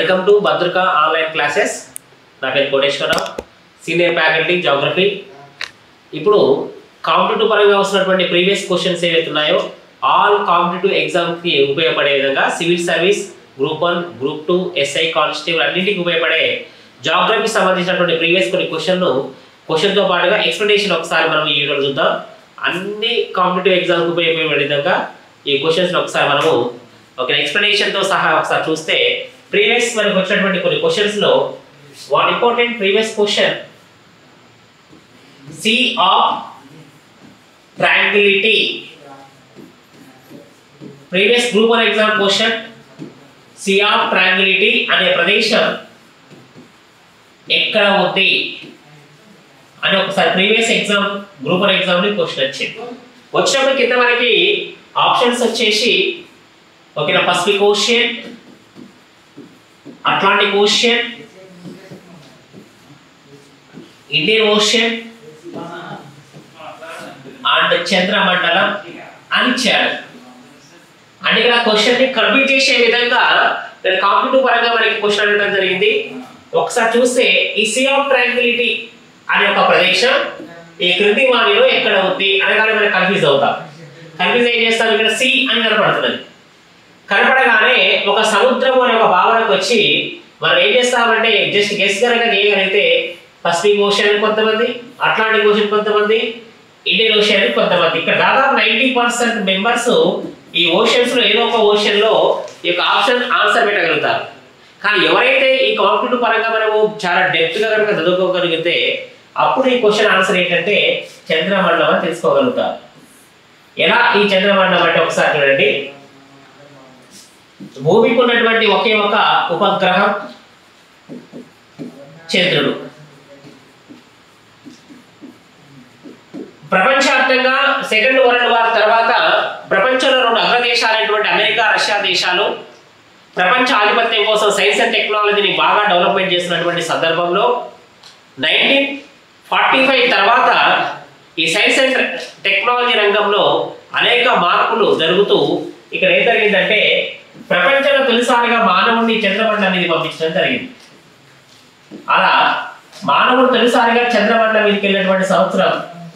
Welcome to Bhadraka online classes. నా పేరు Koteswararao, senior faculty geography. ఇప్పుడు కాంపిటేటివ్ పరంగా వస్తున్నటువంటి ప్రీవియస్ క్వశ్చన్స్ ఏవైతే ఉన్నాయో ఆల్ కాంపిటేటివ్ ఎగ్జామ్కి ఉపయోగపడే విధంగా civil service, group 1, group 2, SI, constable అన్నింటికి ఉపయోగపడే జాగ్రఫీకి సంబంధించినటువంటి ప్రీవియస్ కొన్ని క్వశ్చన్తో పాటుగా ఎక్స్ప్లెనేషన్ ఒకసారి మనం ఈ వీడియోలో చూద్దాం. అన్ని కాంపిటేటివ్ ఎగ్జామ్కి ఉపయోగపడే విధంగా ఈ క్వశ్చన్స్ ఒకసారి మనము ఒక ఎక్స్ప్లెనేషన్తో సహా ఒకసారి చూస్తే ప్రీవియస్ మనకు వచ్చినటువంటి కొన్ని క్వశ్చన్స్లో one important previous question sea of tranquillity. Previous group 1 exam question sea of tranquillity అనే ప్రదేశం ఎక్కడ ఉంది అని ఒకసారి ప్రీవియస్ ఎగ్జామ్ గ్రూప్ 1 ఎగ్జామ్ ని క్వశ్చన్ వచ్చినప్పుడు కింద మనకి ఆప్షన్స్ వచ్చేసి ఓకేనా, Pacific Ocean, Atlantic Ocean, Indian Ocean and చంద్రమండలం అని ఇచ్చాడు. అంటే ఇక్కడ క్వశ్చన్ ని కంప్లీట్ చేసే విధంగా కాంపిటేటివ్ పరంగా మనకి క్వశ్చన్ అడగడం జరిగింది. ఒకసారి చూస్తే ఈ సి ఆఫ్ ట్రయాంగిలిటీ అనే ఒక ప్రదేశం ఈ క్రింది వాణిలో ఎక్కడ ఉంది అనగానే మనం కన్ఫ్యూజ్ అవుతాం. కన్ఫ్యూజ్ ఏం చేస్తాం, ఇక్కడ సి అని కనపడుతున్నది. కనపడగానే ఒక సముద్రం అనే ఒక భావనకు వచ్చి మనం ఏం చేస్తామంటే జస్ట్ గెస్ కనుక చేయగలిగితే పసిఫిక్ ఓషియన్ కొంతమంది, అట్లాంటిక్ ఓషియన్ కొంతమంది, ఇండియన్ ఓషియన్ కొంతమంది. ఇక్కడ దాదాపు 90% మెంబర్స్ ఈ ఓషియన్స్ లో ఏదో ఒక ఓషియన్ లో ఈ యొక్క ఆప్షన్ ఆన్సర్ పెట్టగలుగుతారు. కానీ ఎవరైతే ఈ కాంపిటేటివ్ పరంగా మనము చాలా డెప్త్ గా కనుక చదువుకోగలిగితే అప్పుడు ఈ క్వశ్చన్ ఆన్సర్ ఏంటంటే చంద్రమండలం అని తెలుసుకోగలుగుతారు. ఎలా ఈ చంద్రమండలం అంటే ఒకసారి చూడండి. భూమికి ఉన్నటువంటి ఒకే ఒక ఉపగ్రహం చంద్రుడు. ప్రపంచవ్యాప్తంగా సెకండ్ వరల్డ్ వార్ తర్వాత ప్రపంచంలో 2 అగ్రదేశాలైనటువంటి అమెరికా, రష్యా దేశాలు ప్రపంచ ఆధిపత్యం కోసం సైన్స్ అండ్ టెక్నాలజీని బాగా డెవలప్మెంట్ చేసినటువంటి సందర్భంలో 1945 తర్వాత ఈ సైన్స్ అండ్ టెక్నాలజీ రంగంలో అనేక మార్పులు జరుగుతూ ఇక్కడ ఏం జరిగిందంటే ప్రపంచంలో తొలిసారిగా మానవుడిని చంద్రమండలం మీద పంపించడం జరిగింది. అలా మానవుడు తొలిసారిగా చంద్రమండలం మీదకి వెళ్ళినటువంటి సంవత్సరం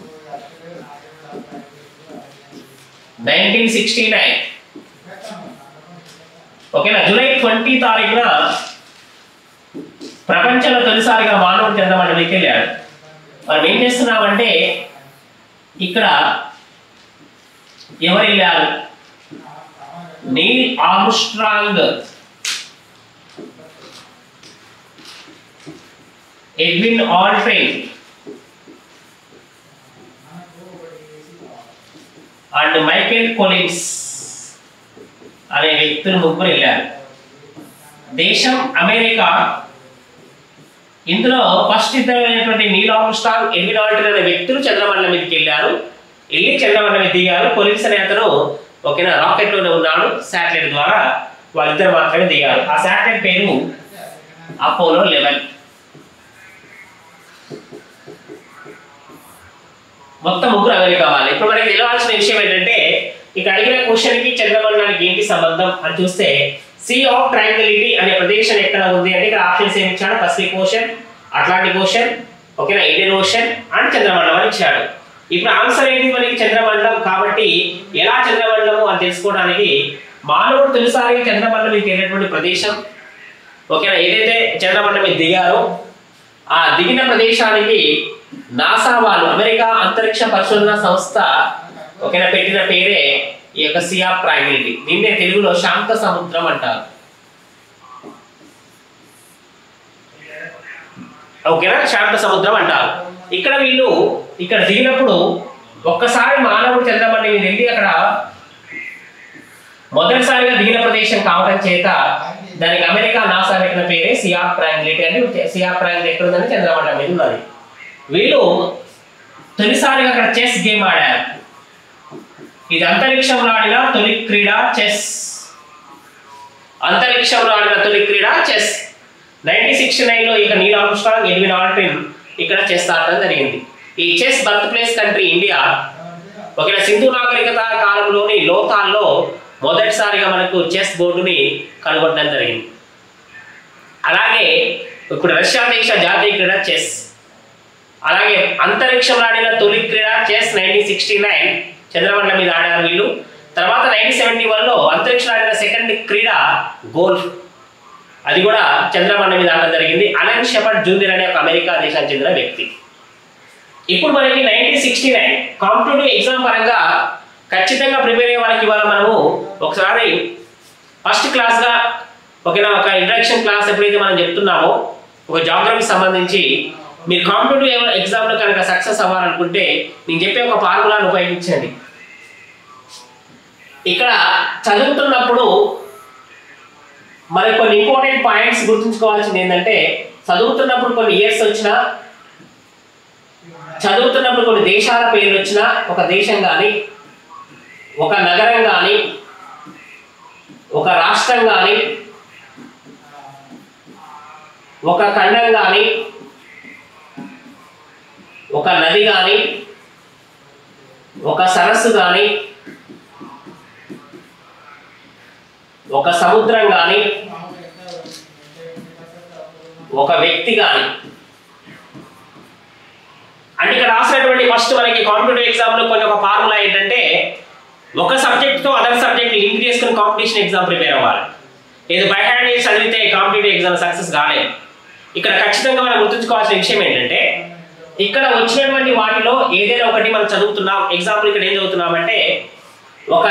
1969. ఓకేనా, జూలై 20 తారీఖున ప్రపంచంలో తొలిసారిగా మానవుడు చంద్రమండలం మీదకి వెళ్ళాడు. మనం ఏం చేస్తున్నామంటే ఇక్కడ ఎవరు వెళ్ళారు, Neil Armstrong, Edwin Aldrin and Michael Collins అనే వ్యక్తులు ముగ్గురు వెళ్ళారు. దేశం అమెరికా. ఇందులో ఫస్ట్ ఇద్దరైనటువంటి నీల్ ఆర్మ్స్ట్రాంగ్, ఎడ్విన్ ఆల్డ్రిన్ అనే వ్యక్తులు చంద్రమండలం మీదకి వెళ్ళారు. వెళ్ళి చంద్రమండలం మీద దిగారు. కొలిన్స్ అనే అతను ఓకేనా రాకెట్ లోనే ఉన్నాడు. శాటిలైట్ ద్వారా వాళ్ళిద్దరు మాత్రమే దిగారు. ఆ శాటిలైట్ పేరు అపోలో 11. మొత్తం ముగ్గురు అమెరికా వాళ్ళు. ఇప్పుడు మనకి తెలియాల్సిన విషయం ఏంటంటే ఇక్కడ అడిగిన క్వశ్చన్ కి చంద్రమండలానికి ఏంటి సంబంధం అని చూస్తే సి ఆఫ్ ట్రయాంగిలిటీ అనే ప్రదేశం ఎక్కడ ఉంది అంటే ఇక్కడ ఆప్షన్స్ ఏమి ఇచ్చాడు, పసిఫిక్ ఓషన్, అట్లాంటిక్ ఓషన్, ఓకేనా ఇండియన్ ఓషన్ అండ్ చంద్రమండలం అని ఇచ్చాడు. ఇప్పుడు ఆన్సర్ ఏంటి మనకి చంద్రమండలం. కాబట్టి ఎలా చంద్రమండలము అని తెలుసుకోవడానికి మానవుడు తొలిసారిగా చంద్రమండలం మీదకి వెళ్ళినటువంటి ప్రదేశం ఓకేనా ఏదైతే చంద్రమండలం మీద దిగారో ఆ దిగిన ప్రదేశానికి నాసా వాళ్ళు అమెరికా అంతరిక్ష పరిశోధన సంస్థ ఓకేనా పెట్టిన పేరే ఈ యొక్క సి ఆఫ్ ట్రయాంగిలిటీ. దీన్నే తెలుగులో శాంత సముద్రం అంటారు. ఓకేనా, శాంత సముద్రం అంటారు. ఇక్కడ వీళ్ళు ఇక్కడ దిగినప్పుడు ఒక్కసారి మానవుడు చంద్రమండలం మీద వెళ్ళి అక్కడ మొదటిసారిగా దిగిన ప్రదేశం కావడం చేత దానికి అమెరికా నాసా పెట్టిన పేరే సి ఆఫ్ ట్రయాంగిలిటీ. అంటే సి ఆఫ్ ట్రయాంగిలిటీ ఎక్కడ ఉందని చంద్రమండలం మీద ఉన్నది. వీళ్ళు తొలిసారిగా అక్కడ చెస్ గేమ్ ఆడారు. ఇది అంతరిక్షంలో ఆడిన తొలి క్రీడ చెస్. అంతరిక్షంలో ఆడిన తొలి క్రీడ చెస్. 1969 లో ఇక నీల్ ఆర్మ్స్ట్రాంగ్, ఎడ్విన్ ఆల్డ్రిన్ ఇక్కడ చెస్ ఆడటం జరిగింది. ఈ chess birth place country India. ఓకేనా, సింధు నాగరికత కాలంలోని లోతాల్లో మొదటిసారిగా మనకు చెస్ బోర్డుని కనుగొనడం జరిగింది. అలాగే ఇప్పుడు రష్యా దేశ జాతీయ క్రీడ చెస్. అలాగే అంతరిక్షంలో ఆడిన తొలి క్రీడ చెస్ 1969 చంద్రమండలం మీద ఆడారు వీళ్ళు. తర్వాత 1971లో అంతరిక్షంలో ఆడిన సెకండ్ క్రీడ గోల్ఫ్, అది కూడా చంద్రమండలం మీద ఆడడం జరిగింది. అలెన్ షెపర్డ్ జూనియర్ అనే ఒక అమెరికా దేశానికి చెందిన వ్యక్తి. ఇప్పుడు మనకి 1969 కాంపిటేటివ్ ఎగ్జామ్ పరంగా ఖచ్చితంగా ప్రిపేర్ అయ్యే వాళ్ళకి ఇవాళ మనము ఒకసారి ఫస్ట్ క్లాస్గా ఒక ఇంట్రడక్షన్ క్లాస్ ఎప్పుడైతే మనం చెప్తున్నామో ఒక జాగ్రఫీకి సంబంధించి మీరు కాంపిటేటివ్ ఎగ్జామ్లో కనుక సక్సెస్ అవ్వాలనుకుంటే నేను చెప్పే ఒక ఫార్ములాను ఉపయోగించండి. ఇక్కడ చదువుతున్నప్పుడు మరి కొన్ని ఇంపార్టెంట్ పాయింట్స్ గుర్తుంచుకోవాల్సింది ఏంటంటే, చదువుతున్నప్పుడు కొన్ని ఇయర్స్ వచ్చినా, చదువుతున్నప్పుడు కొన్ని దేశాల పేర్లు వచ్చినా, ఒక దేశం కానీ, ఒక నగరం కానీ, ఒక రాష్ట్రం కానీ, ఒక ఖండం కానీ, ఒక నది కానీ, ఒక సరస్సు కానీ, ఒక సముద్రం కానీ, ఒక వ్యక్తి కానీ, అంటే ఇక్కడ రాసినటువంటి ఫస్ట్ మనకి కాంపిటేటివ్ ఎగ్జామ్లో కొన్ని ఒక ఫార్ములా ఏంటంటే, ఒక సబ్జెక్ట్తో అదర్ సబ్జెక్ట్ లింక్ చేసుకుని కాంపిటీషన్ ఎగ్జామ్ ప్రిపేర్ అవ్వాలి. ఇది బై హ్యాండ్ చేసి చదివితే కాంపిటేటివ్ ఎగ్జామ్ సక్సెస్ కాలేదు. ఇక్కడ ఖచ్చితంగా మనం గుర్తుంచుకోవాల్సిన విషయం ఏంటంటే, ఇక్కడ వచ్చినటువంటి వాటిలో ఏదైనా ఒకటి మనం చదువుతున్నాం. ఎగ్జాంపుల్ ఇక్కడ ఏం చదువుతున్నామంటే, ఒక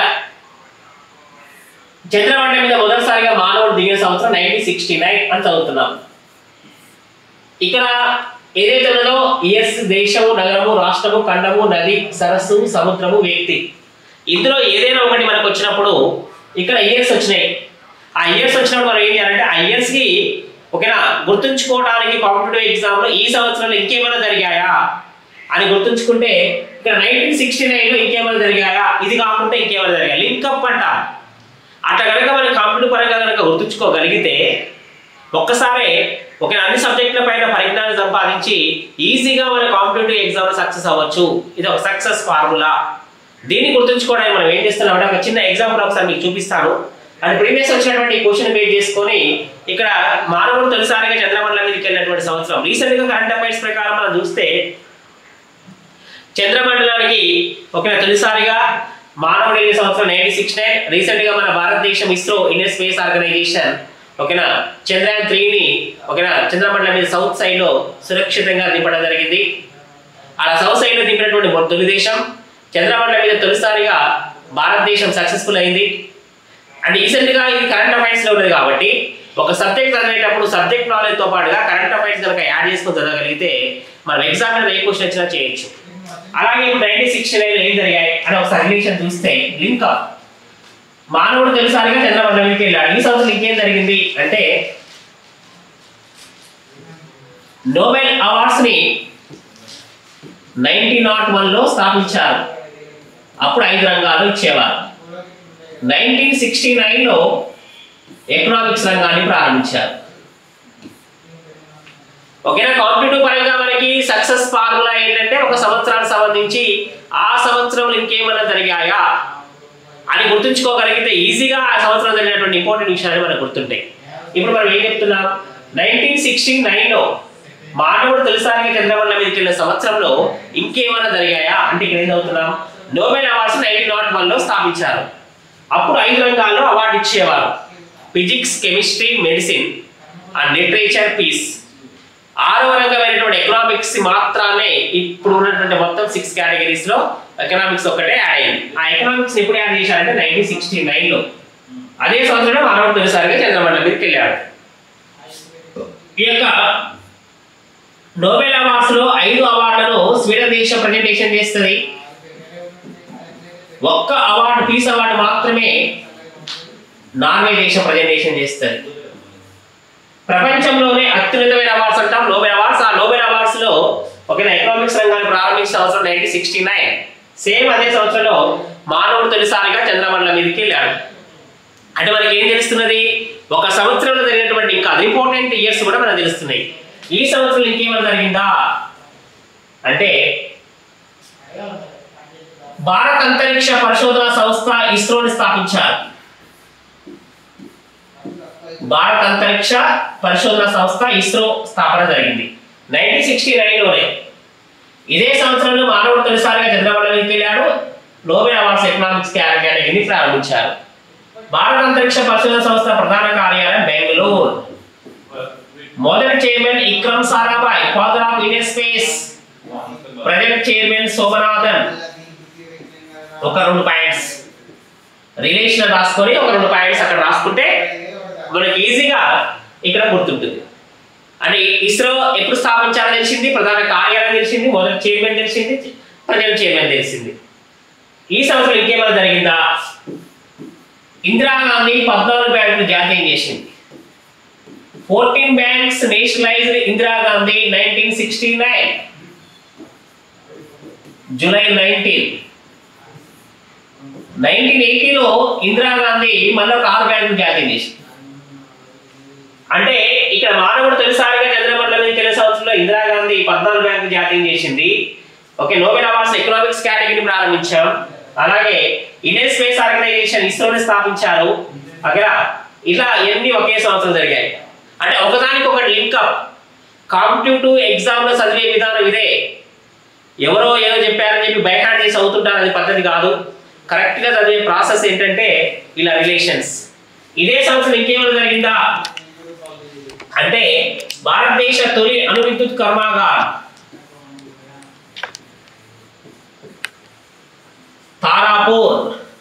చంద్రమండలం మీద మొదటిసారిగా మానవుడు దిగిన సంవత్సరం 1969 అని చదువుతున్నాం. ఇక్కడ ఏదైతే ఉన్నదో ఇయర్స్, దేశము, నగరము, రాష్ట్రము, ఖండము, నది, సరస్సు, సముద్రము, వ్యక్తి, ఇందులో ఏదైనా ఒకటి మనకు వచ్చినప్పుడు ఇక్కడ ఇయర్స్ వచ్చినాయి. ఆ ఇయర్స్ వచ్చినప్పుడు మనం ఏం చేయాలంటే ఆ ఇయర్స్కి ఓకేనా గుర్తుంచుకోవడానికి కాంపిటేటివ్ ఎగ్జామ్లో ఈ సంవత్సరంలో ఇంకేమైనా జరిగాయా అని గుర్తుంచుకుంటే, ఇక్కడ 1969లో ఇంకేమైనా జరిగాయా, ఇది కాకుండా ఇంకేమైనా జరిగాయా, లింకప్ అంట. అట్లా కనుక మనం కాంపిటేటివ్ పరంగా కనుక గుర్తుంచుకోగలిగితే ఒక్కసారి ఒక అన్ని సబ్జెక్టుల పైన పరిజ్ఞానం సంపాదించి ఈజీగా మన కాంపిటేటివ్ ఎగ్జామ్లో సక్సెస్ అవ్వచ్చు. ఇది ఒక సక్సెస్ ఫార్ములా. దీన్ని గుర్తుంచుకోవడానికి మనం ఏం చేస్తున్నామంటే ఒక చిన్న ఎగ్జాంపుల్ ఒకసారి మీకు చూపిస్తాను. అండ్ ప్రీవియస్ వచ్చినటువంటి క్వశ్చన్ బేస్ చేసుకొని ఇక్కడ మానవుడు తొలిసారిగా చంద్రమండలం మీదకి వెళ్ళినటువంటి సంవత్సరం. రీసెంట్గా కరెంట్ అఫైర్స్ ప్రకారం మనం చూస్తే చంద్రమండలానికి ఒక తొలిసారిగా మానవుడు వెళ్ళిన సంవత్సరం 1969. రీసెంట్గా మన భారతదేశం ఇస్రో ఇండియన్ స్పేస్ ఆర్గనైజేషన్ ఓకేనా చంద్రయాన్ 3ని ఓకేనా చంద్రమండలం మీద సౌత్ సైడ్ లో సురక్షితంగా దింపడం జరిగింది. అలా సౌత్ సైడ్ లో దింపినటువంటి తొలి దేశం, చంద్రమండలం మీద తొలిసారిగా భారతదేశం సక్సెస్ఫుల్ అయింది. అండ్ రీసెంట్గా ఇది కరెంట్ అఫైర్స్ లో ఉన్నది కాబట్టి ఒక సబ్జెక్ట్ చదివేటప్పుడు సబ్జెక్ట్ నాలెడ్జ్ తో పాటుగా కరెంట్ అఫైర్స్ కనుక యాడ్ చేసుకొని చదవగలిగితే మనం ఎగ్జామ్ మీద ఏ క్వశ్చన్ వచ్చినా చేయొచ్చు. అలాగే ఇప్పుడు 1969లో ఏం జరిగాయి అని ఒకసారి రిలేషన్ చూస్తే లింక్ అప్. మానవుడు తొలిసారిగా చంద్రమండలం మీదకి వెళ్ళాడు. ఈ సంవత్సరం ఇంకేం జరిగింది అంటే నోబెల్ అవార్డ్స్ ని 1901లో స్థాపించారు. అప్పుడు 5 రంగాలు ఇచ్చేవారు. 1969లో ఎకనామిక్స్ రంగాన్ని ప్రారంభించారు. ఓకేనా కాంపిటేటివ్ పరంగా మనకి సక్సెస్ ఫార్ములా ఏంటంటే ఒక సంవత్సరానికి సంబంధించి ఆ సంవత్సరంలో ఇంకేమైనా జరిగాయా అని గుర్తుంచుకోగలిగితే ఈజీగా ఆ సంవత్సరం జరిగినటువంటి ఇంపార్టెంట్ విషయాలు మనకు గుర్తుంటాయి. ఇప్పుడు మనం ఏం చెప్తున్నాం, 1969లో మానవుడు తొలిసారిగా చంద్రమండలం మీదకి వెళ్ళిన సంవత్సరంలో ఇంకేమైనా జరిగాయా అంటే ఇక్కడ ఏం చదువుతున్నాం, నోబెల్ అవార్డ్స్ 1901లో స్థాపించారు. అప్పుడు 5 రంగాల్లో అవార్డు ఇచ్చేవారు. Physics, chemistry, medicine and literature, peace. 6వ రంగమైనటువంటి ఎకనామిక్స్ మాత్రమే ఇప్పుడు ఉన్నటువంటి మొత్తం 6 కేటగిరీస్ లో ఎకనామిక్స్ ఒక్కటే యాడ్ అయింది. ఆ ఎకనామిక్స్ ఎప్పుడు యాడ్ చేశారంటే 1969లో. అదే సంవత్సరంలో మానవుడు తొలిసారిగా చంద్రమండలం మీదకి వెళ్ళాడు. ఈ యొక్క నోబెల్ అవార్డ్స్ లో 5 అవార్డులను స్వీడన్ దేశం ప్రజెంటేషన్ చేస్తుంది. ఒక్క అవార్డు, పీస్ అవార్డు మాత్రమే నార్వే దేశం ప్రజెంటేషన్ చేస్తుంది. ప్రపంచంలోనే అత్యున్నతమైన అవార్డ్స్ అంటాం నోబెల్ అవార్డ్స్. ఆ నోబెల్ అవార్డ్స్ లో ఓకేనా ఎకనామిక్స్ రంగాన్ని ప్రారంభించిన సంవత్సరం 1969. సేమ్ అదే సంవత్సరంలో మానవుడు తొలిసారిగా చంద్రమండలం మీదకి వెళ్ళాడు. అంటే మనకి ఏం తెలుస్తున్నది, ఒక సంవత్సరంలో జరిగినటువంటి ఇంకా అది ఇంపార్టెంట్ ఇయర్స్ కూడా మనకు తెలుస్తున్నాయి. ఈ సంవత్సరం ఇంకేమైనా జరిగిందా అంటే భారత అంతరిక్ష పరిశోధన సంస్థ ఇస్రోని స్థాపించారు. భారత అంతరిక్ష పరిశోధన సంస్థ ఇస్రో స్థాపన జరిగింది 1969లోనే. ఇదే సంవత్సరంలో మానవుడు తొలిసారిగా చంద్రమండలానికి వెళ్ళాడు. నోబెల్ అవార్డ్స్ ఎకనామిక్స్ కేటగిరీని ప్రారంభించారు. భారత అంతరిక్ష పరిశోధన సంస్థ ప్రధాన కార్యాలయం బెంగళూరు. మొదటి chairman Vikram Sarabhai, father of Indian space. Present chairman Somanathan. ఒక 2 పాయింట్స్ రిలేషన్ రాసుకొని ఒక 2 పాయింట్స్ అక్కడ రాసుకుంటే మనకి ఈజీగా ఇక్కడ గుర్తుంటుంది. అంటే ఇస్రో ఎప్పుడు స్థాపించాలో తెలిసింది, ప్రధాన కార్యాలయం తెలిసింది, మొదటి చైర్మన్ తెలిసింది, ప్రజెంట్ చైర్మన్ తెలిసింది. ఈ సంవత్సరం ఇంకేమైనా జరిగిందా? ఇందిరాగాంధీ 14 బ్యాంకులు జాతీయం చేసింది. 14 బ్యాంక్స్ నేషనలైజ్డ్ ఇందిరాగాంధీ 1969 జూలై 1980లో ఇందిరాగాంధీ మళ్ళీ 6 బ్యాంకులు జాతీయం చేసింది. అంటే ఇక్కడ మానవుడు తొలిసారిగా చంద్రమండలం మీద తెలిసిన సంవత్సరంలో ఇందిరాగాంధీ 14 బ్యాంకులు జాతీయం చేసింది. ఓకే, నోబెల్ అవార్డ్స్ ఎకనామిక్స్ కేటగిరీని ప్రారంభించాం. అలాగే ఇండియన్ స్పేస్ ఆర్గనైజేషన్ ఇస్రోని స్థాపించారు. అక్కడ ఇలా ఎన్ని ఒకే సంవత్సరం జరిగాయి. అంటే ఒకదానికి ఒకటి లింకప్. కాంపిటేటివ్ ఎగ్జామ్ లో చదివే విధానం ఇదే. ఎవరో ఏదో చెప్పారని చెప్పి బైహార్ట్ చేసి అవుతుంటారు, అది పద్ధతి కాదు. కరెక్ట్ గా చదివే ప్రాసెస్ ఏంటంటే ఇలా రిలేషన్స్. ఇదే సంవత్సరం ఇంకేమైనా జరిగిందా అంటే భారతదేశ తొలి అణు విద్యుత్ కర్మాగారం తారాపూర్,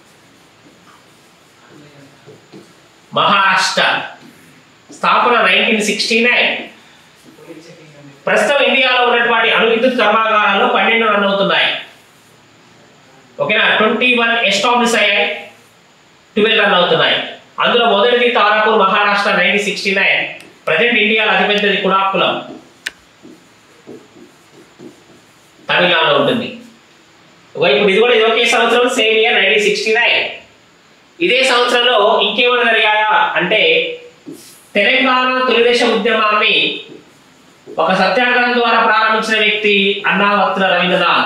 మహారాష్ట్ర. స్థాపన 1969. ప్రస్తుతం ఇండియాలో ఉన్నటువంటి అణు విద్యుత్ కర్మాగారాలు 12 రన్ అవుతున్నాయి. ఓకేనా, 21 ఎస్టాబ్లిష్ అయ్యాయి, 12 రన్ అవుతున్నాయి. అందులో మొదటిది తారాపూర్, మహారాష్ట్ర 1969. ప్రజెంట్ ఇండియాలో అతిపెద్దది కుడాకులం, తమిళనాడులో ఉంటుంది. ఇప్పుడు ఇది కూడా ఒకే సంవత్సరం, సేమ్ ఇయర్ 1969. ఇదే సంవత్సరంలో ఇంకేమైనా జరిగాయా అంటే తెలంగాణ తొలిదశ ఉద్యమాన్ని ఒక సత్యాగ్రహం ద్వారా ప్రారంభించిన వ్యక్తి అన్నావత్తుల రవీంద్రనాథ్.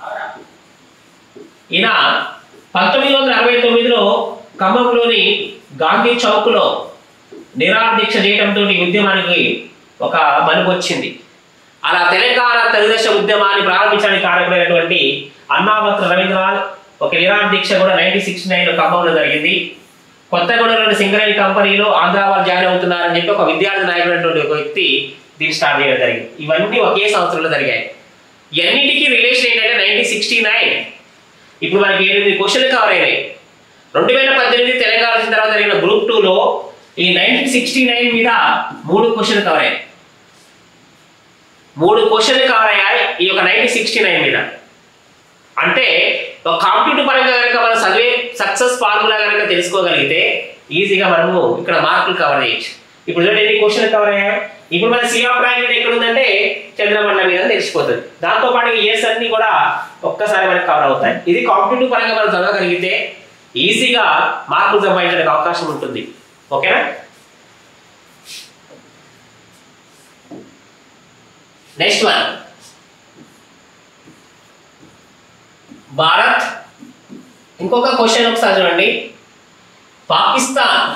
ఈయన 1969లో ఖమ్మంలోని గాంధీ చౌక్ లో నిరాహార దీక్ష చేయడంతో ఉద్యమానికి ఒక మలుపు వచ్చింది. అలా తెలంగాణ తొలిదశ ఉద్యమాన్ని ప్రారంభించడానికి కారణమైనటువంటి అన్నావత్తుల రవీంద్రనాథ్ ఒక నిరాహార దీక్ష కూడా 1969లో ఖమ్మంలో జరిగింది. కొత్తగూడెంలోని సింగరేణి కంపెనీలో ఆంధ్ర వాళ్ళు జాయిన్ అవుతున్నారని చెప్పి ఒక విద్యార్థి నాయకుడు ఒక వ్యక్తి దీన్ని స్టార్ట్ చేయడం జరిగింది. ఇవన్నీ ఒకే సంవత్సరంలో జరిగాయి. ఇవన్నిటికీ రిలేషన్ ఏంటంటే 1969. ఇప్పుడు మనకి 8 క్వశ్చన్లు కవర్ అయినాయి. 2018 తెలంగాణ వచ్చిన తర్వాత జరిగిన గ్రూప్ 2లో ఈ 1969 మీద 3 క్వశ్చన్లు కవర్ అయ్యాయి. 3 క్వశ్చన్లు కవర్ అయ్యాయి ఈ యొక్క 1969 మీద. అంటే ఒక కాంపిటేటివ్ పరంగా కనుక మనం చదివే సక్సెస్ ఫార్ములా కనుక తెలుసుకోగలిగితే ఈజీగా మనము ఇక్కడ మార్కులు కవర్ చేయొచ్చు. ఇప్పుడు ఎన్ని క్వశ్చన్లు కవర్ అయ్యాయి. ఇప్పుడు మన సి ఆఫ్ ర్యాంక్ ఎక్కడ ఉందంటే చంద్రమండలం మీద తెలిసిపోతుంది. దాంతో పాటు ఇయర్స్ అన్ని కూడా ఒక్కసారి మనకి కవర్ అవుతాయి. ఇది కాంపిటేటివ్ పరంగా మనం చదవగలిగితే ఈజీగా మార్కులు సంపాదించడానికి అవకాశం ఉంటుంది. ఓకేనా? Next one, Bharat. ఇంకొక క్వశ్చన్ ఒకసారి చూడండి. పాకిస్తాన్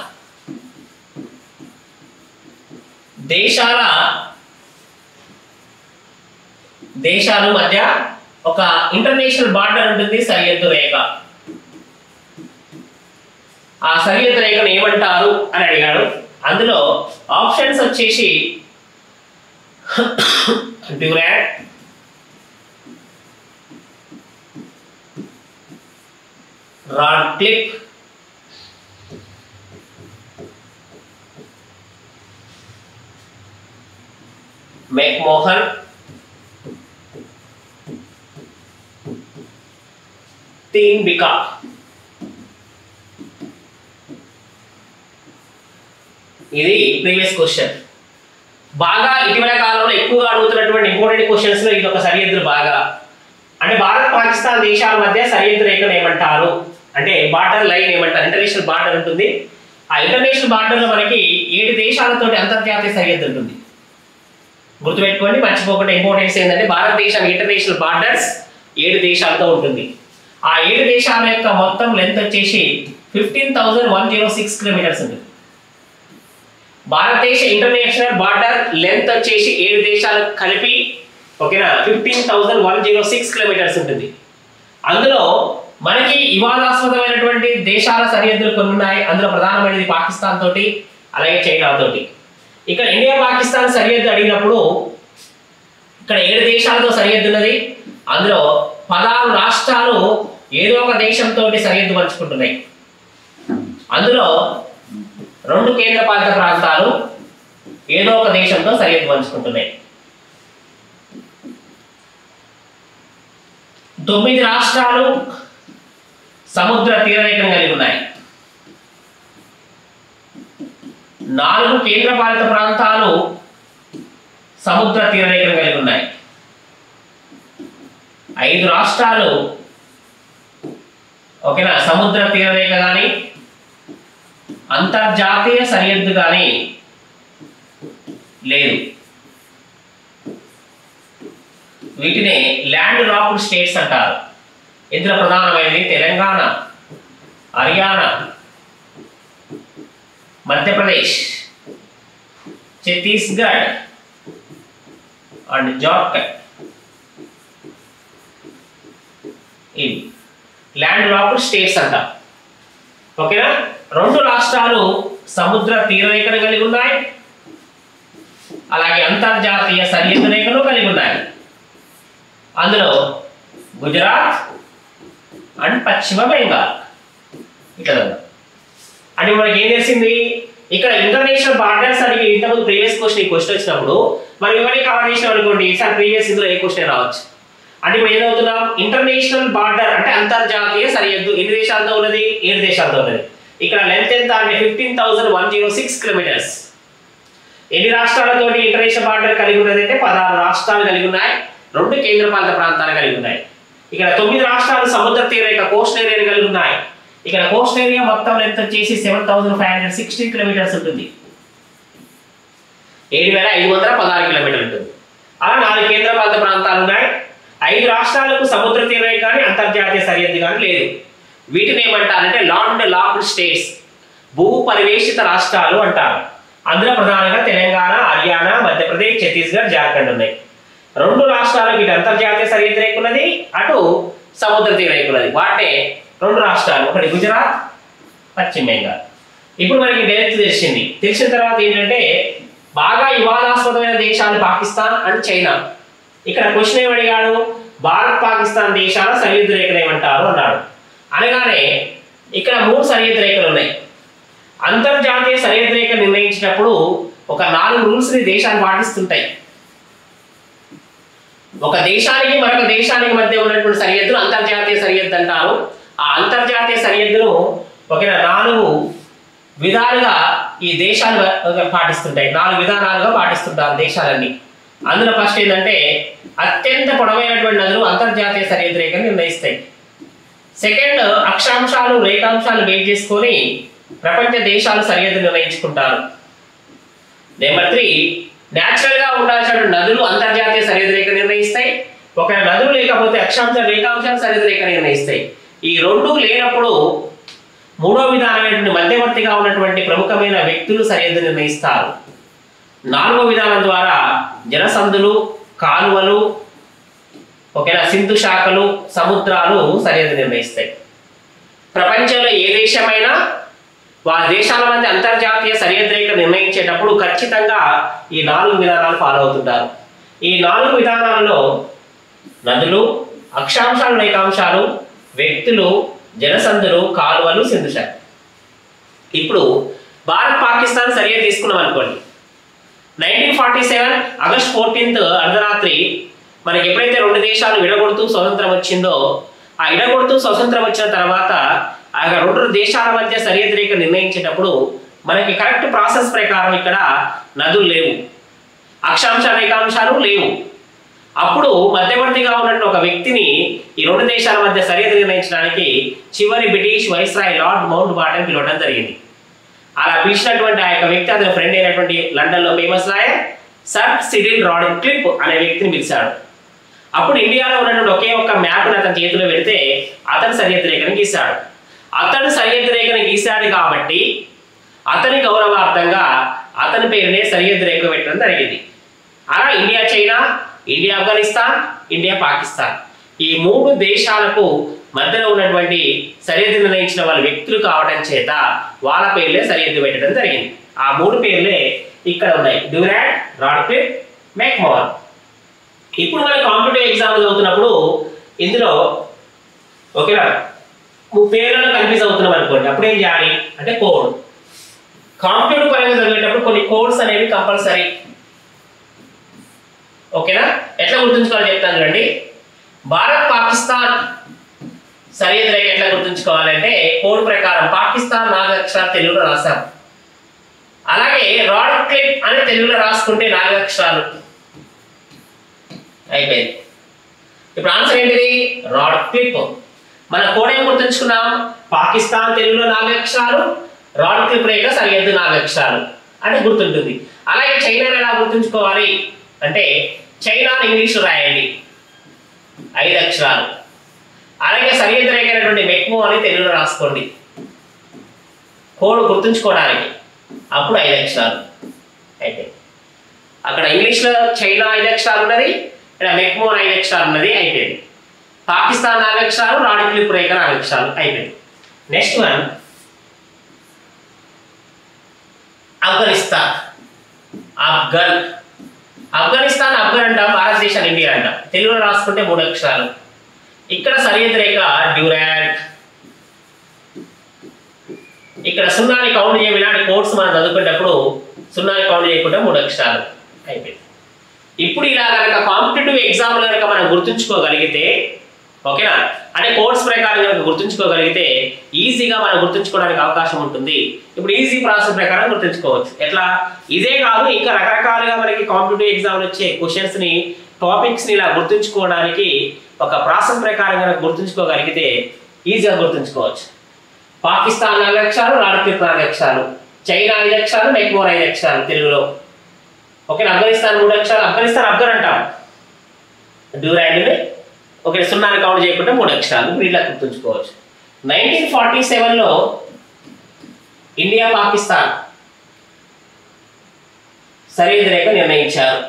దేశాల మధ్య ఒక ఇంటర్నేషనల్ బార్డర్ ఉంటుంది, సరిహద్దు రేఖ. ఆ సరిహద్దు రేఖను ఏమంటారు అని అడిగాడు. అందులో ఆప్షన్స్ వచ్చేసి డ్యూరాండ్, రాడ్క్లిఫ్, మెక్మోహన్, తీన్బికా. ఇది ప్రీవియస్ క్వశ్చన్. బాగా ఇటీవల కాలంలో ఎక్కువగా అడుగుతున్నటువంటి ఇంపార్టెంట్ క్వశ్చన్స్ లో ఇది ఒక సరిహద్దు. బాగా అంటే భారత్ పాకిస్తాన్ దేశాల మధ్య సరిహద్దు రేఖను ఏమంటారు అంటే బార్డర్ లైన్ ఏమంటారు. ఇంటర్నేషనల్ బార్డర్ ఉంటుంది. ఆ ఇంటర్నేషనల్ బార్డర్ లో మనకి 7 దేశాలతోటి అంతర్జాతీయ సరిహద్దు ఉంటుంది. గుర్తుపెట్టుకోండి, మర్చిపోకుండా. ఇంపార్టెన్స్ ఏంటంటే భారతదేశానికి ఇంటర్నేషనల్ బార్డర్స్ 7 దేశాలతో ఉంటుంది. ఆ 7 దేశాల యొక్క మొత్తం లెంత్ వచ్చేసి 15,106 కిలోమీటర్స్ ఉంటుంది. భారతదేశ ఇంటర్నేషనల్ బార్డర్ లెంత్ వచ్చేసి 7 దేశాలకు కలిపి ఓకేనా 15,106 కిలోమీటర్స్ ఉంటుంది. అందులో మనకి వివాదాస్పదమైనటువంటి దేశాల సరిహద్దులు కొన్ని ఉన్నాయి. అందులో ప్రధానమైనది పాకిస్తాన్ తోటి అలాగే చైనా తోటి. ఇక్కడ ఇండియా పాకిస్తాన్ సరిహద్దు అడిగినప్పుడు ఇక్కడ 7 దేశాలతో సరిహద్దు ఉన్నది. అందులో 16 రాష్ట్రాలు ఏదో ఒక దేశంతో సరిహద్దు పంచుకుంటున్నాయి. అందులో 2 కేంద్రపాలిత ప్రాంతాలు ఏదో ఒక దేశంతో సరిహద్దు పంచుకుంటున్నాయి. 9 రాష్ట్రాలు సముద్ర తీరరేఖను కలిగి ఉన్నాయి. 4 కేంద్రపాలిత ప్రాంతాలు సముద్ర తీరరేఖను కలిగి ఉన్నాయి. 5 రాష్ట్రాలు ఓకేనా సముద్ర తీరరేఖ కానీ అంతర్జాతీయ సరిహద్దు కానీ లేదు. వీటిని ల్యాండ్ లాక్డ్ స్టేట్స్ అంటారు. ఇందులో ప్రధానమైనది తెలంగాణ, హర్యానా, మధ్యప్రదేశ్, ఛత్తీస్గఢ్ అండ్ జార్ఖండ్. ఇవి ల్యాండ్ లాక్డ్ స్టేట్స్ అంటాం. ఓకేనా 2 రాష్ట్రాలు సముద్ర తీరరేఖను కలిగి ఉన్నాయి, అలాగే అంతర్జాతీయ సరిహద్దు రేఖను కలిగి ఉన్నాయి. అందులో గుజరాత్ అండ్ పశ్చిమ బెంగాల్. ఇక్కడ అంటే మనకి ఏం తెలిసింది, ఇక్కడ ఇంటర్నేషనల్ బార్డర్స్ అడిగి ఇంతకుముందు ప్రీవియస్ క్వశ్చన్ వచ్చినప్పుడు మనం ఇవన్నీ కవర్ చేసినాం అనుకోండి, ఈసారి ప్రీవియస్ ఇందులో ఏ క్వశ్చన్ రావచ్చు. అంటే ఇప్పుడు ఏమవుతున్నాం, ఇంటర్నేషనల్ బార్డర్ అంటే అంతర్జాతీయ సరిహద్దు ఎన్ని దేశాలతో ఉన్నది, 7 దేశాలతో ఉన్నది. ఇక్కడ లెంత్ ఎంత అంటే 15,106 కిలోమీటర్స్. ఎన్ని రాష్ట్రాలతోటి ఇంటర్నేషనల్ బార్డర్ కలిగి ఉన్నది అంటే 16 రాష్ట్రాలు కలిగి ఉన్నాయి, 2 కేంద్రపాలిత ప్రాంతాలు కలిగి ఉన్నాయి. ఇక్కడ 9 రాష్ట్రాలు సముద్ర తీరేఖ కోస్ట్ ఏరియాని కలిగి ఉన్నాయి. ఇక్కడ కోస్ట్ ఏరియా మొత్తం లెంత్ వచ్చేసి 7,516 కిలోమీటర్స్ ఉంటుంది, 7,516 కిలోమీటర్లు ఉంటుంది. అలా 4 కేంద్రపాలిత ప్రాంతాలు ఉన్నాయి. 5 రాష్ట్రాలకు సముద్ర తీరేఖ కానీ అంతర్జాతీయ సరిహద్దు కానీ లేదు. వీటిని ఏమంటారంటే ల్యాండ్ లాక్డ్ స్టేట్స్, భూ పరివేషిత రాష్ట్రాలు అంటారు. అందులో ప్రధానంగా తెలంగాణ, హర్యానా, మధ్యప్రదేశ్, ఛత్తీస్గఢ్, జార్ఖండ్ ఉన్నాయి. 2 రాష్ట్రాలకు ఇటు అంతర్జాతీయ సరిహద్దు రేఖ ఉన్నది, అటు సముద్ర తీరేఖ ఉన్నది. వాటినే 2 రాష్ట్రాలు, ఒకటి గుజరాత్, పశ్చిమ బెంగాల్. ఇప్పుడు మనకి డైరెక్ట్ తెలిసిన తర్వాత ఏంటంటే బాగా వివాదాస్పదమైన దేశాలు పాకిస్తాన్ అండ్ చైనా. ఇక్కడ క్వశ్చన్ ఏమడిగాడు, భారత్ పాకిస్తాన్ దేశాల సరిహద్దు రేఖలు ఏమంటారు అన్నాడు. అనగానే ఇక్కడ 3 సరిహద్దు రేఖలు ఉన్నాయి. అంతర్జాతీయ సరిహద్దు రేఖ నిర్ణయించినప్పుడు ఒక 4 రూల్స్ ని దేశాలు పాటిస్తుంటాయి. ఒక దేశానికి మరొక దేశానికి మధ్య ఉన్నటువంటి సరిహద్దును అంతర్జాతీయ సరిహద్దు అంటారు. ఆ అంతర్జాతీయ సరిహద్దును ఒక 4 విధాలుగా ఈ దేశాలు పాటిస్తుంటాయి. 4 విధానాలుగా పాటిస్తుంటారు దేశాలన్నీ. అందులో ఫస్ట్ ఏంటంటే అత్యంత పొడవైనటువంటి నదులు అంతర్జాతీయ సరిహద్దు రేఖను నిర్ణయిస్తాయి. సెకండ్, అక్షాంశాలు రేఖాంశాలు బేస్ చేసుకొని ప్రపంచ దేశాలు సరిహద్దు నిర్ణయించుకుంటారు. నెంబర్ 3, న్యాచురల్ గా ఉండాల్సిన నదులు అంతర్జాతీయ సరిహద్దు రేఖ నిర్ణయిస్తాయి. ఒక నదులు లేకపోతే అక్షాంశాలు రేఖాంశాలు సరిహద్దు రేఖ నిర్ణయిస్తాయి. ఈ 2 లేనప్పుడు 3వ విధానమైనటువంటి మధ్యవర్తిగా ఉన్నటువంటి ప్రముఖమైన వ్యక్తులు సరిహద్దు నిర్ణయిస్తారు. 4వ విధానం ద్వారా జలసంధులు, కాలువలు, ఓకేనా సింధు శాఖలు, సముద్రాలు సరిహద్దు నిర్ణయిస్తాయి. ప్రపంచంలో ఏ దేశమైనా వారి దేశాల మధ్య అంతర్జాతీయ సరిహద్దు రేఖ నిర్ణయించేటప్పుడు ఖచ్చితంగా ఈ 4 విధానాలు ఫాలో అవుతుంటారు. ఈ 4 విధానాలలో నదులు, అక్షాంశాలు రేఖాంశాలు, వ్యక్తులు, జలసంధులు, కాలువలు, సింధు శాఖ. ఇప్పుడు భారత్ పాకిస్తాన్ సరిహద్దు తీసుకున్నాం అనుకోండి. 1947 ఆగస్ట్ 14 అర్ధరాత్రి మనకి ఎప్పుడైతే 2 దేశాలు విడగొడుతూ స్వతంత్రం వచ్చిందో, ఆ విడగొడుతూ స్వతంత్రం వచ్చిన తర్వాత ఆ 2 దేశాల మధ్య సరిహద్దు రేఖ నిర్ణయించేటప్పుడు మనకి కరెక్ట్ ప్రాసెస్ ప్రకారం ఇక్కడ నదులు లేవు, అక్షాంశ రేఖాంశాలు లేవు. అప్పుడు మధ్యవర్తిగా ఉన్నట్టు ఒక వ్యక్తిని ఈ 2 దేశాల మధ్య సరిహద్దు నిర్ణయించడానికి చివరి British viceroy Lord Mountbatten పిలవడం జరిగింది. అలా పిలిచినటువంటి ఆ యొక్క వ్యక్తి అతని ఫ్రెండ్ అయినటువంటి లండన్ లో famous lawyer sir Cyril Radcliffe అనే వ్యక్తిని పిలిచాడు. అప్పుడు ఇండియాలో ఉన్నటువంటి ఒకే ఒక్క మ్యాప్ని అతని చేతిలో పెడితే అతను సరిహద్దు రేఖను గీశాడు. అతను సరిహద్దు రేఖను గీశాడు కాబట్టి అతని గౌరవార్థంగా అతని పేరునే సరిహద్దు రేఖ పెట్టడం జరిగింది. అలా India China, India Afghanistan, India Pakistan ఈ 3 దేశాలకు మధ్యలో ఉన్నటువంటి సరిహద్దు నిర్ణయించిన వాళ్ళ వ్యక్తులు కావడం చేత వాళ్ళ పేర్లే సరిహద్దు పెట్టడం జరిగింది. ఆ 3 పేర్లే ఇక్కడ ఉన్నాయి, డ్యూరాండ్, రాడ్క్లిఫ్, మెక్మోహన్. ఇప్పుడు మనం కాంపిటేటివ్ ఎగ్జామ్ చదువుతున్నప్పుడు ఇందులో ఓకేనా పేర్లను కన్ఫ్యూజ్ అవుతున్నాం అనుకోండి, అప్పుడు ఏం చేయాలి అంటే కోడ్. కాంపిటేటివ్ పరంగా చదివేటప్పుడు కొన్ని కోడ్స్ అనేవి కంపల్సరీ. ఓకేనా, ఎట్లా గుర్తుంచుకోవాలో చెప్తాను చూడండి. భారత్ పాకిస్తాన్ సరిహద్దు రేఖ ఎట్లా గుర్తుంచుకోవాలంటే కోడ్ ప్రకారం పాకిస్తాన్ 4 అక్షరాలు తెలుగులో రాసాం. అలాగే రాడ్క్లిఫ్ అని తెలుగులో రాసుకుంటే 4 అక్షరాలు అయిపోయింది. ఇప్పుడు ఆన్సర్ ఏంటిది? రాడ్క్లిఫ్. మన కోడ్ ఏం గుర్తుంచుకున్నాం? పాకిస్తాన్ తెలుగులో 4 అక్షరాలు, రాడ్క్లిఫ్ రేఖ సరిహద్దు 4 అక్షరాలు అంటే గుర్తుంటుంది. అలాగే చైనా ఎలా గుర్తుంచుకోవాలి అంటే చైనా ఇంగ్లీష్ రాయండి 5 అక్షరాలు. అలాగే సరిహద్దు రేఖ అయినటువంటి మెక్మో అని తెలుగులో రాసుకోండి కోడ్ గుర్తుంచుకోవడానికి, అప్పుడు 5 అక్షరాలు అయితే. అక్కడ ఇంగ్లీష్లో చైనా 5 అక్షరాలు ఉన్నది, ఇక్కడ మెక్మో 5 అక్షరాలు ఉన్నది, అయిపోయింది. పాకిస్తాన్ 4 అక్షరాలు, రాడ్క్లిఫ్ రేఖ 4 అక్షరాలు, అయిపోయింది. Next one Afghanistan. ఆఫ్ఘనిస్తాన్ అంటాం, భారతదేశాన్ని ఇండియా అంటాం. తెలుగులో రాసుకుంటే 3 అక్షరాలు. ఇక్కడ సరిహద్దు రేఖ డ్యూరాండ్. ఇక్కడ సున్నాని కౌంట్ చేయడం, ఇలాంటి కోడ్స్ మనం చదువుకునేటప్పుడు సున్నాని కౌంట్ చేయకుండా 3 అక్షరాలు అయిపోయింది. ఇప్పుడు ఇలా కనుక కాంపిటేటివ్ ఎగ్జామ్ కనుక మనం గుర్తుంచుకోగలిగితే ఓకేనా, అంటే కోర్స్ ప్రకారం కనుక గుర్తుంచుకోగలిగితే ఈజీగా మనం గుర్తుంచుకోవడానికి అవకాశం ఉంటుంది. ఇప్పుడు ఈజీ ప్రాసెస్ ప్రకారం గుర్తుంచుకోవచ్చు. ఎట్లా? ఇదే కాదు, ఇంకా రకరకాలుగా మనకి కాంపిటేటివ్ ఎగ్జామ్ వచ్చే క్వశ్చన్స్ ని, టాపిక్స్ ని ఇలా గుర్తుంచుకోవడానికి ఒక ప్రాసెస్ ప్రకారం కనుక గుర్తుంచుకోగలిగితే ఈజీగా గుర్తుంచుకోవచ్చు. పాకిస్తాన్ 4 అక్షరాలు, రాడ్క్లిఫ్ 4 అక్షరాలు, చైనా 5 అక్షరాలు, మెక్మోర్ 5 అక్షరాలు తెలుగులో. ఓకే, ఆఫ్ఘనిస్తాన్ 3 అక్షరాలు, ఆఫ్ఘనిస్తాన్ అఫ్ఘన్ అంటాం డ్యూరాండ్. ఓకే, సున్నాని కౌంట్ చేయకుండా 3 అక్షరాలు, వీటిలా గుర్తుంచుకోవచ్చు. 1947లో ఇండియా పాకిస్తాన్ సరిహద్దు రేఖ నిర్ణయించారు.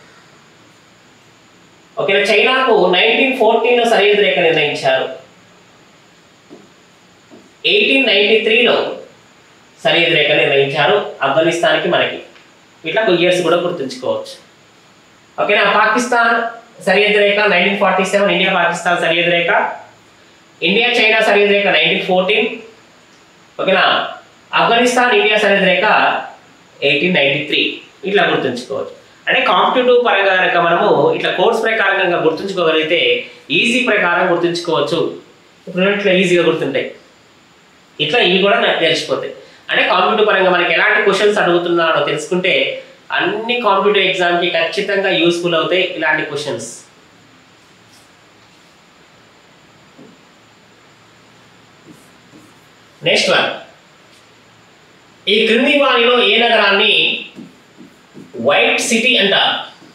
ఓకే, చైనాకు 1914లో సరిహద్దు రేఖ నిర్ణయించారు. 1893లో సరిహద్దు రేఖ నిర్ణయించారు ఆఫ్ఘనిస్తాన్కి, మనకి. ఇట్లా ఇయర్స్ కూడా గుర్తుంచుకోవచ్చు. ఓకేనా, పాకిస్తాన్ సరిహద్దు రేఖ 1947, ఇండియా పాకిస్తాన్ సరిహద్దు రేఖ, ఇండియా చైనా సరిహద్దు రేఖ 1914. ఓకేనా, ఆఫ్ఘనిస్తాన్ ఇండియా సరిహద్దు రేఖ 1893. ఇట్లా గుర్తుంచుకోవచ్చు. అంటే కాంపిటేటివ్ పరంగా కనుక మనము ఇట్లా కోర్స్ ప్రకారం కనుక గుర్తుంచుకోగలిగితే ఈజీ ప్రకారం గుర్తుంచుకోవచ్చు. ఇప్పుడు ఇట్లా ఈజీగా గుర్తుంటాయి. ఇట్లా ఇవి కూడా నాకు తెలిసిపోతాయి. అంటే కాంపిటేటివ్ పరంగా మనకి ఎలాంటి క్వశ్చన్స్ అడుగుతున్నాడో తెలుసుకుంటే అన్ని కాంపిటేటివ్ ఎగ్జామ్కి ఖచ్చితంగా యూస్ఫుల్ అవుతాయి ఇలాంటి క్వశ్చన్స్. నెక్స్ట్ వన్, ఈ క్రింది వాణిలో ఏ నగరాన్ని వైట్ సిటీ అంటారు?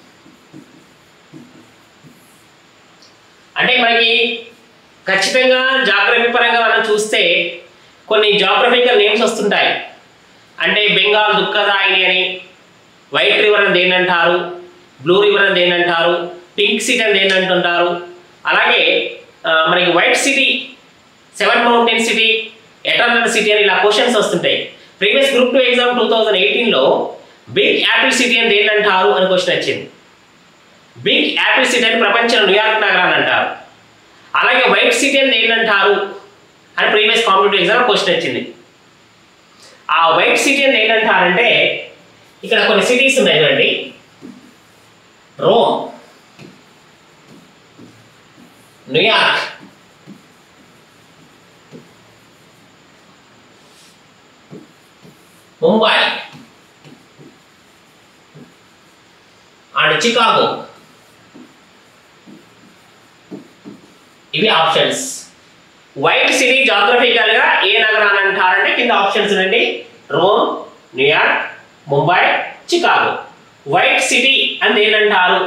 అంటే మనకి ఖచ్చితంగా జాగ్రఫీ పరంగా మనం చూస్తే కొన్ని జాగ్రఫికల్ నేమ్స్ వస్తుంటాయి. అంటే బెంగాల్ దుఃఖదాయిని అని, వైట్ రివర్ అని దేనంటారు, బ్లూ రివర్ అని దేనంటారు, పింక్ సిటీ అని దేనంటుంటారు. అలాగే మనకి white city, 7 mountain city, eternal city అని ఇలా క్వశ్చన్స్ వస్తుంటాయి. ప్రీవియస్ గ్రూప్ 2 ఎగ్జామ్ 2018లో బిగ్ యాపిల్ సిటీ అని దేనంటారు అని క్వశ్చన్ వచ్చింది. బిగ్ యాపిల్ సిటీ అని ప్రపంచంలో న్యూయార్క్ నగరాన్ని అంటారు. అలాగే వైట్ సిటీ అని దేనంటారు అని ప్రీవియస్ కాంపిటేటివ్ ఎగ్జామ్ క్వశ్చన్ వచ్చింది. ఆ వైట్ సిటీ అని ఏంటంటారంటే ఇక్కడ కొన్ని సిటీస్ ఉన్నాయి చూడండి. Rome, New York, Mumbai and Chicago. ఇవి ఆప్షన్స్. వైట్ సిటీ జాగ్రఫికల్ గా ఏ నగరాన్ని అంటారంటే కింద ఆప్షన్స్ ఉండండి. Rome, New York, Mumbai, Chicago. White city అని ఏంటంటారు?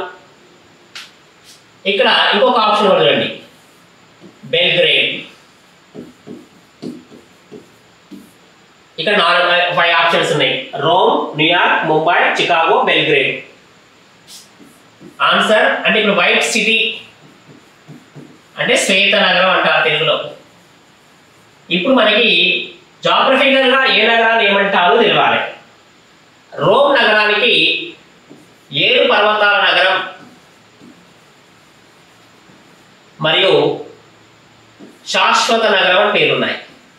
ఇక్కడ ఇంకొక ఆప్షన్ కూడా చూడండి, బెల్గ్రేడ్. ఇక్కడ 5 ఆప్షన్స్ ఉన్నాయి. Rome, New York, Mumbai, Chicago, Belgrade. Answer అంటే ఇప్పుడు వైట్ సిటీ అంటే శ్వేత నగరం అంటారు తెలుగులో. ఇప్పుడు మనకి జాగ్రఫికల్ గా ఏ నగరాన్ని ఏమంటారో తెలియాలి. రోమ్ నగరానికి 7 పర్వతాల నగరం మరియు శాశ్వత నగరం అని పేరున్నాయి.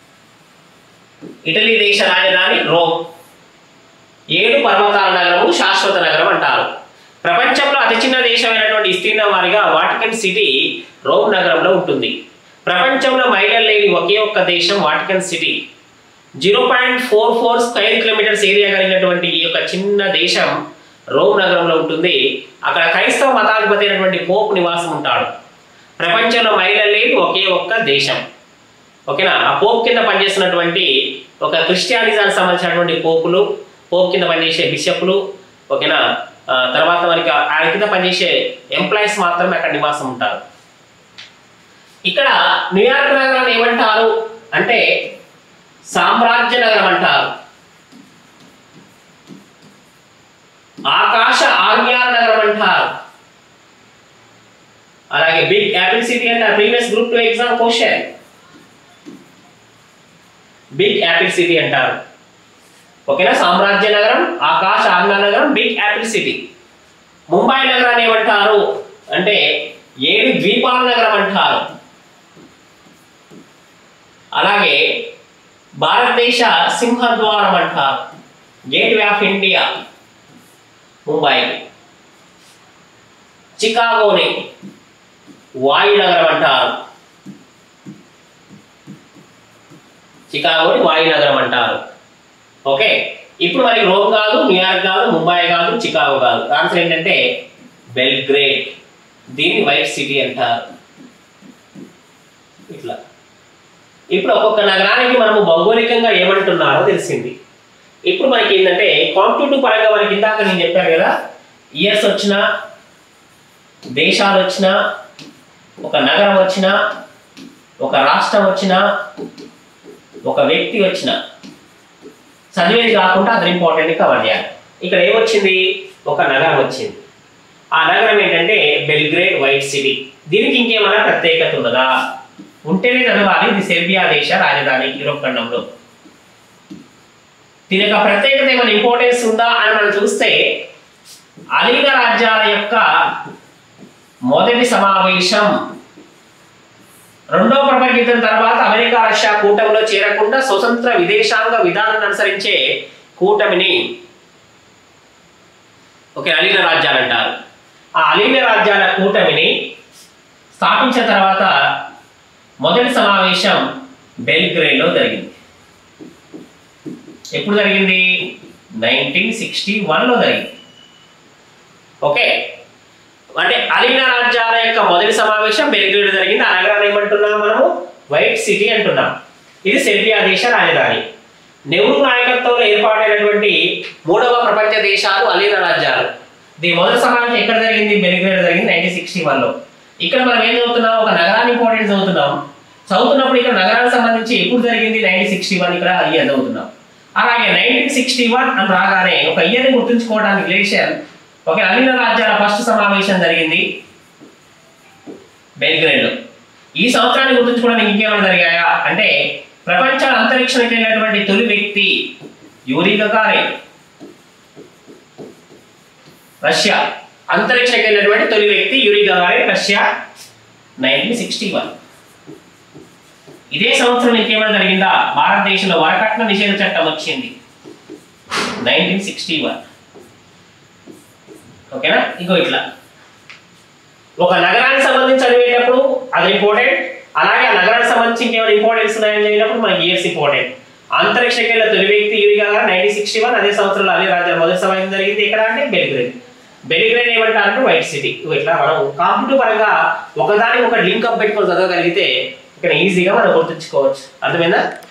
ఇటలీ దేశ రాజధాని రోమ్. 7 పర్వతాల నగరము శాశ్వత నగరం అంటారు. ప్రపంచంలో అతి చిన్న దేశమైనటువంటి విస్తీర్ణం వారిగా వాటికన్ సిటీ రోమ్ నగరంలో ఉంటుంది. ప్రపంచంలో మహిళలు లేని ఒకే ఒక్క దేశం Vatican city. 0.44 square kilometres area కలిగినటువంటి ఈ యొక్క చిన్న దేశం రోమ్ నగరంలో ఉంటుంది. అక్కడ క్రైస్తవ మతాధిపతి అయినటువంటి పోప్ నివాసం ఉంటాడు. ప్రపంచంలో మహిళలు లేని ఒకే ఒక్క దేశం. ఓకేనా? ఆ పోప్ కింద పనిచేస్తున్నటువంటి ఒక క్రిస్టియానిజానికి సంబంధించినటువంటి పోప్ కింద పనిచేసే బిషప్లు, ఓకేనా, తర్వాత మనకి ఆయన కింద పనిచేసే ఎంప్లాయీస్ మాత్రమే అక్కడ నివాసం ఉంటారు. ఇక్కడ న్యూయార్క్ నగరాన్ని ఏమంటారు అంటే సామ్రాజ్య నగరం అంటారు. ఆకాశ ఆజ్ఞాన నగరం అంటారు. అలాగే బిగ్ యాపిల్ సిటీ అంటారు. Previous group 2 exam question. Big apple city అంటారు. ఓకేనా? సామ్రాజ్య నగరం, ఆకాశ ఆజ్ఞాన నగరం, బిగ్ యాపిల్ సిటీ. ముంబై నగరాన్ని ఏమంటారు అంటే 7 ద్వీపాల నగరం అంటారు. అలాగే భారతదేశ సింహద్వారం అంటారు. Gateway of India Mumbai. చికాగోని వాయునగరం అంటారు. చికాగోని వాయునగరం అంటారు. ఓకే, ఇప్పుడు మనకి రోమ్ కాదు, న్యూయార్క్ కాదు, ముంబై కాదు, చికాగో కాదు. ఆన్సర్ ఏంటంటే బెల్గ్రేడ్. దీన్ని వైట్ సిటీ అంటారు. ఇట్లా ఇప్పుడు ఒక్కొక్క నగరానికి మనము భౌగోళికంగా ఏమంటున్నారో తెలిసింది. ఇప్పుడు మనకి ఏంటంటే కాంపిటేటివ్ పరంగా మనకి ఇందాక నేను చెప్పాను కదా, ఇయర్స్ వచ్చినా, దేశాలు వచ్చినా, ఒక నగరం వచ్చినా, ఒక రాష్ట్రం వచ్చినా, ఒక వ్యక్తి వచ్చినా చదివేది కాకుండా అది ఇంపార్టెంట్ కవర్ చేయాలి. ఇక్కడ ఏమొచ్చింది? ఒక నగరం వచ్చింది. ఆ నగరం ఏంటంటే బెల్గ్రేడ్ వైట్ సిటీ. దీనికి ఇంకేమైనా ప్రత్యేకత ఉన్నదా? ఉంటేనే చదవాలి. ఇది సెర్బియా దేశ రాజధాని యూరోప్ ఖండంలో. దీని యొక్క ప్రత్యేకత ఏమైనా ఇంపార్టెన్స్ ఉందా అని మనం చూస్తే, అలీన రాజ్యాల యొక్క మొదటి సమావేశం రెండవ ప్రపంచ యుద్ధం తర్వాత అమెరికా రష్యా కూటమిలో చేరకుండా స్వతంత్ర విదేశాంగ విధానాన్ని అనుసరించే కూటమిని అలీన రాజ్యాలు అంటారు. ఆ అలీన రాజ్యాల కూటమిని స్థాపించిన తర్వాత మొదటి సమావేశం బెల్గ్రేడ్లో జరిగింది. ఎప్పుడు జరిగింది? 1961లో జరిగింది. ఓకే, అంటే అలీన రాజ్యాల యొక్క మొదటి సమావేశం బెల్గ్రేడ్ జరిగింది. ఆ నగరాన్ని ఏమంటున్నాం మనము? వైట్ సిటీ అంటున్నాం. ఇది సెర్బియా దేశ రాజధాని. నెహ్రూ నాయకత్వంలో ఏర్పాటైనటువంటి 3వ ప్రపంచ దేశాలు అలీన రాజ్యాలు. దీని మొదటి సమావేశం ఎక్కడ జరిగింది? బెల్గ్రేడ్ జరిగింది 1961లో. ఇక్కడ మనం ఏం చదువుతున్నాం? ఒక నగరాన్ని ఇంపార్టెన్స్ చదువుతున్నప్పుడు ఇక్కడ నగరానికి సంబంధించి ఎప్పుడు జరిగింది? 1961. ఇక్కడ ఇయర్ చదువుతున్నాం. అలాగే 1961 అని రాగానే ఒక ఇయర్ని గుర్తుంచుకోవడానికి రిలేషన్, ఓకే, అలీన రాజ్యాల ఫస్ట్ సమావేశం జరిగింది బెల్గ్రేడ్లో. ఈ సంవత్సరాన్ని గుర్తుంచుకోవడానికి ఇంకేమైనా జరిగాయా అంటే, ప్రపంచ అంతరిక్షానికి వెళ్ళినటువంటి తొలి వ్యక్తి యూరీ గగారిన్, రష్యా. అంతరిక్షానికి వెళ్ళినటువంటి తొలి వ్యక్తి యూరీ గగారిన్, రష్యా, 1961. ఇదే సంవత్సరం ఇంకేమైనా జరిగిందా? భారతదేశంలో వరకట్న నిషేధ చట్టం వచ్చింది 1961. ఓకేనా? ఇంకో ఇట్లా ఒక నగరానికి సంబంధించి చదివేటప్పుడు అది ఇంపార్టెంట్. అలాగే ఆ నగరానికి సంబంధించి ఇంకేమైనా ఇంపార్టెన్స్ ఉన్నాయని చదివినప్పుడు మనకి ఇయర్స్ ఇంపార్టెంట్. అంతరిక్షకి వెళ్ళిన తొలి వ్యక్తి యూరీ గగారిన్ 1961. అదే సంవత్సరంలో అలీన రాజ్యాల మొదటి సమావేశం జరిగింది. ఎక్కడ అంటే బెల్గ్రేడ్. బెల్గ్రేడ్ ఏమంటారంటే వైట్ సిటీ. ఇట్లా మనం కాంపిటేటివ్ పరంగా ఒకదానికి ఒక లింక్ అప్ పెట్టుకొని చదవగలిగితే ఇక్కడ ఈజీగా మనం గుర్తుంచుకోవచ్చు. అర్థమైందా?